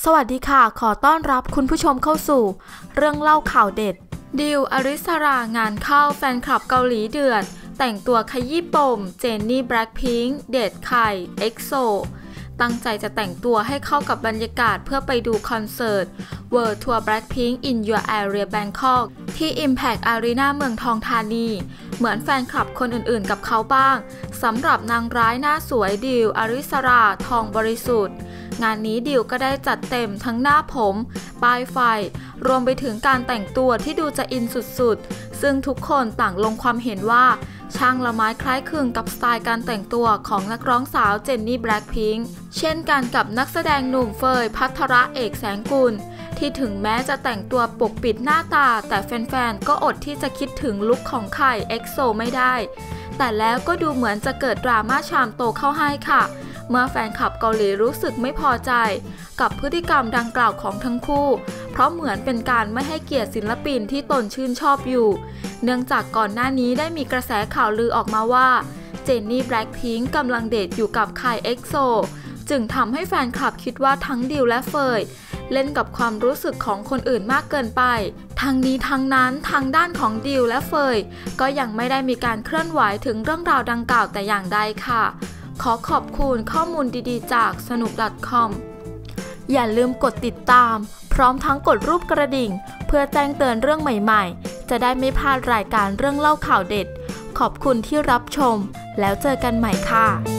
สวัสดีค่ะขอต้อนรับคุณผู้ชมเข้าสู่เรื่องเล่าข่าวเด็ดดิวอริสรางานเข้าแฟนคลับเกาหลีเดือดแต่งตัวขยี้ปมเจนนี่แบล็คพิงค์เดทไข่เอ็กโซตั้งใจจะแต่งตัวให้เข้ากับบรรยากาศเพื่อไปดูคอนเสิร์ต World Tour Blackpink in Your Area Bangkok ที่ Impact Arena เมืองทองธานีเหมือนแฟนคลับคนอื่นๆกับเขาบ้างสำหรับนางร้ายหน้าสวยดิวอริสราทองบริสุทธิ์งานนี้ดิวก็ได้จัดเต็มทั้งหน้าผมป้ายไฟรวมไปถึงการแต่งตัวที่ดูจะอินสุดๆซึ่งทุกคนต่างลงความเห็นว่าช่างละไม้คล้ายคลึงกับสไตล์การแต่งตัวของนักร้องสาวเจนนี่แบล็คพิงค์เช่นกันกับนักแสดงหนุ่มเฟยภัทรเอกแสงกุลที่ถึงแม้จะแต่งตัวปกปิดหน้าตาแต่แฟนๆก็อดที่จะคิดถึงลุคของไข่เอ็กโซไม่ได้แต่แล้วก็ดูเหมือนจะเกิดดราม่าชามโตเข้าให้ค่ะเมื่อแฟนคลับเกาหลีรู้สึกไม่พอใจกับพฤติกรรมดังกล่าวของทั้งคู่เพราะเหมือนเป็นการไม่ให้เกียรติศิลปินที่ตนชื่นชอบอยู่เนื่องจากก่อนหน้านี้ได้มีกระแสข่าวลือออกมาว่าเจนนี่แบล็คพิงค์กำลังเดทอยู่กับไข่เอ็กโซจึงทำให้แฟนคลับคิดว่าทั้งดิวและเฟยเล่นกับความรู้สึกของคนอื่นมากเกินไปทั้งนี้ทั้งนั้นทางด้านของดิวและเฟยก็ยังไม่ได้มีการเคลื่อนไหวถึงเรื่องราวดังกล่าวแต่อย่างใดค่ะขอขอบคุณข้อมูลดีๆจากสนุก .com อย่าลืมกดติดตามพร้อมทั้งกดรูปกระดิ่งเพื่อแจ้งเตือนเรื่องใหม่ๆจะได้ไม่พลาดรายการเรื่องเล่าข่าวเด็ดขอบคุณที่รับชมแล้วเจอกันใหม่ค่ะ